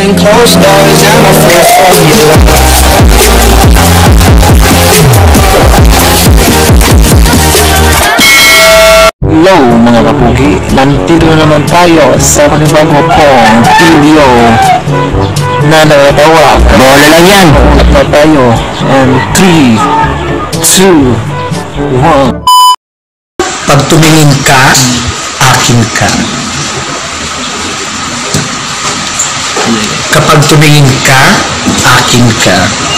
behind closed doors. I'm afraid for you. Hello mga kapugi, nandito na naman tayo sa panibago kong video na nakatawa. Bola lang yan. Ulat na tayo. And 3, 2, 1. Pag tumingin ka, akin ka. Kapag tumingin ka, akin ka.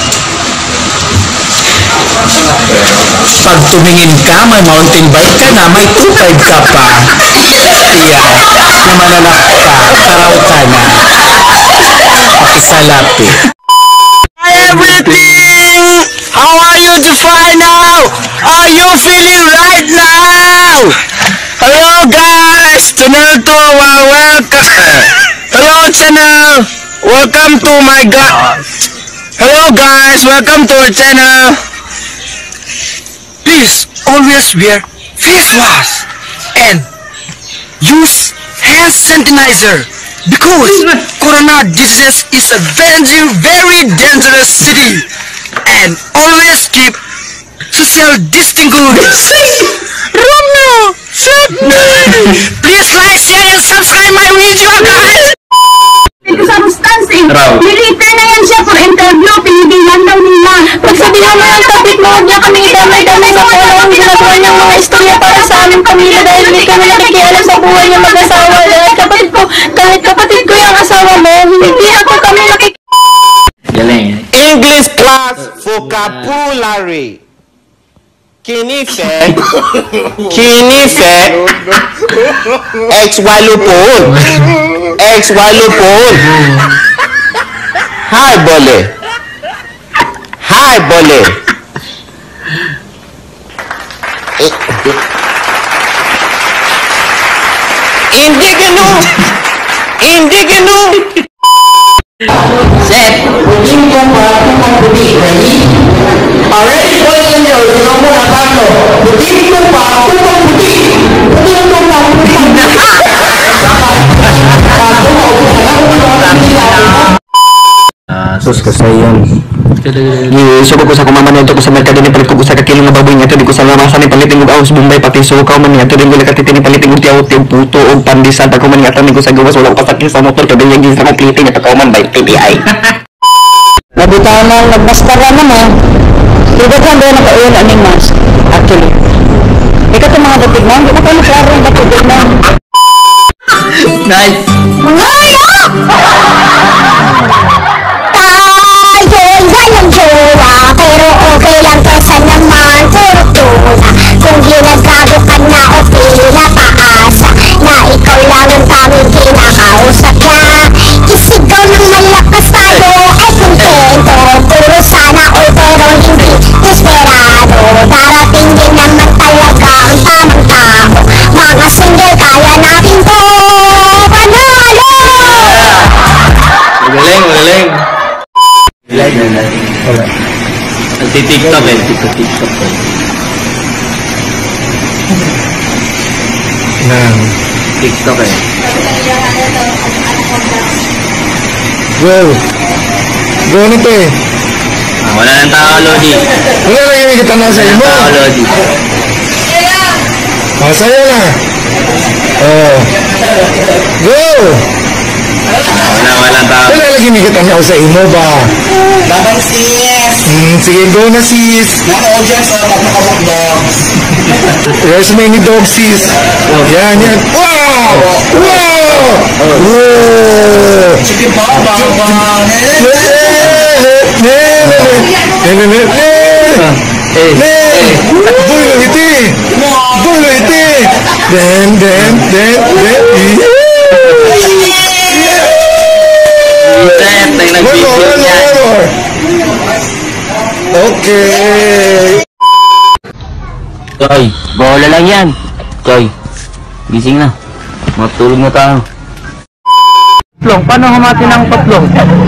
Pag tumingin ka, may mountain bike ka na, may 2.5 ka pa. Iya, na malalak ka, karaw ka na. Pakisalapi. Hi everything! How are you define now? Are you feeling right now? Hello guys! Channel 2, welcome! Hello channel! Welcome to my Hello guys! Welcome to our channel! Please always wear face mask and use hand sanitizer because corona disease is a very dangerous city, and always keep social distancing. Romeo, save me! Please like, share, and subscribe my video, guys! Sa Rustansi, niliter na yan siya for interview, pinigilan daw nila. Pagsabihan mo yung topic mo, huwag niya kami damay-damay sa polo ang ginagawa niyang mga istorya para sa aming pamilya dahil hindi kami nakikialam sa buhay niyang mag-asawa. Kahit kapatid ko yung asawa mo, hindi ako kami English class vocabulary. Kinife, ex-walupon, hi bole, indigeno, Seth, hindi mo ba kung puti, ready? Already going in there, you know mo na paano. Hindi mo ba kung puti? Hindi mo ba Sus kasayan. Suko ko sa kumama nito ko sa merkado ni palit ko sa kakilong nga baboy nga di ko sa lamasa ni palitin ko aus Bombay pati sukaw man nga din ko lakatitin ni palitin ko tiyaw puto og pandisan ako man nga ni ko sa gawas wala ko pasakit sa motor kada yung sa complete nga takaw man by PBI. Nabitaw na nagmaskara naman. Diba ka ba nakaulan aning mask? Actually. Ikaw itong mga batig mo, hindi na kayo klaro yung batig mo. Nice. pero okay lang kesa naman puro tula. Kung ginagago ka na o pila paasa na ikaw lang ang tanging kinakausap niya. Isigaw ng malakas tayo ay kontento. Puro sana all pero hindi desperado. Darating din naman talaga ang tamang tao. Mga single kaya natin to panalo. Magaling. Wala. Nagti-tiktok eh. Nang TikTok eh. Go nito eh. Wala nang tao, Lodi. Wala lang yung kita nasa Wala imo. nang tao, Lodi. Masaya na. Oh. Go! Walang tao. Wala lagi may kita na sa imo ba? Babang sis! Sige, go na sis. Naka-audience sa pagkakamukdog. There's many dog sis. Yan. Wow! Sige pa, bang. Boy, iti. Den. Okay. Koy, bola lang yan. Koy, gising na. Matulog na tayo. Patlong, paano humati ng patlong?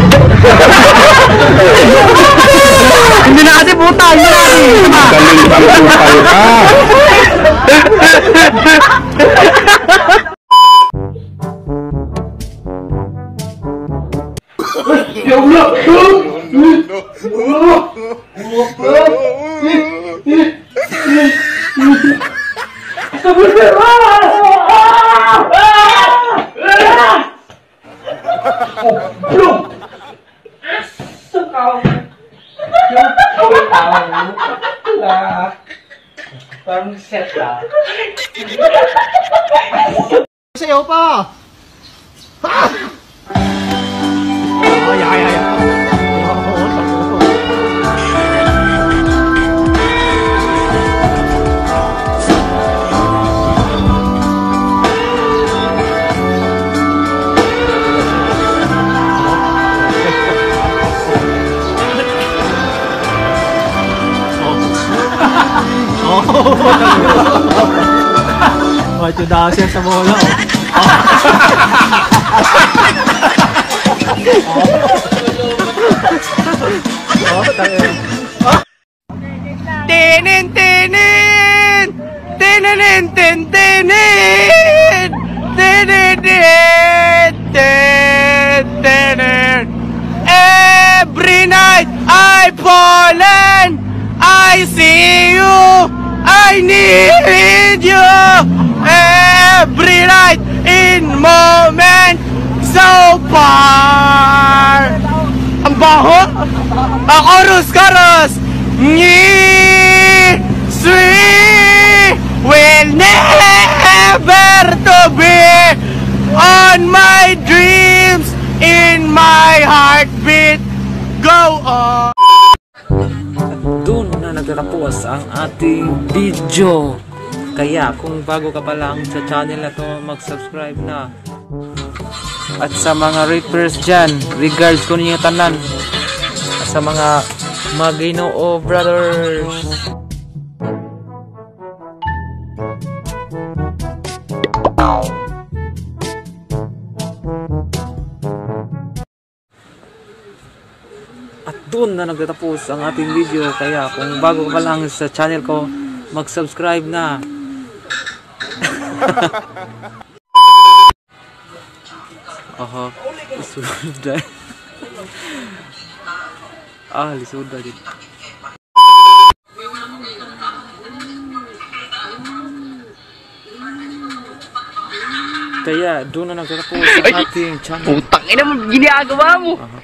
Hindi na kasi puta, hindi na kasi. Galing pang putal ka. Parang set ah. Sayo pa! Ha! Ay, ay, ay. Oh, ito daw siya sa bola. Tinin, tinin! Tinin, tin, tinin! Tinin, tin, tinin! Every night I fallen, I see you, I need you. Every night in moment so far. Ang baho. Chorus. Ni sweet will never to be on my dreams, in my heartbeat. Go on. Doon na nagtatapos ang ating video. Kaya kung bago ka pa lang sa channel na to, mag-subscribe na. At sa mga rappers dyan, regards ko ninyo tanan. At sa mga Maginoo brothers. At doon na nagtatapos ang ating video. Kaya kung bago ka pa lang sa channel ko, mag-subscribe na. Aha, lisuda. Lisuda din. Kaya doon na nagtatapos ang ating channel. Putang ina mo, ginagawa mo.